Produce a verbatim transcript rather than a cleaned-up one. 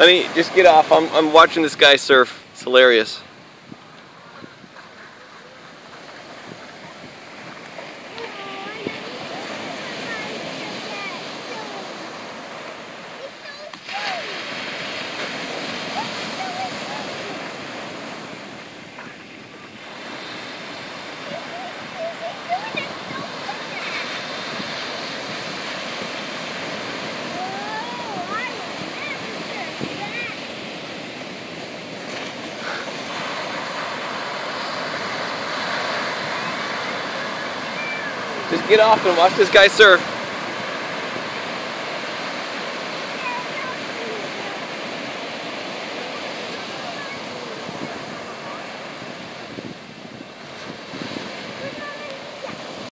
Honey, just get off. I'm, I'm watching this guy surf. It's hilarious. Just get off and watch this guy surf.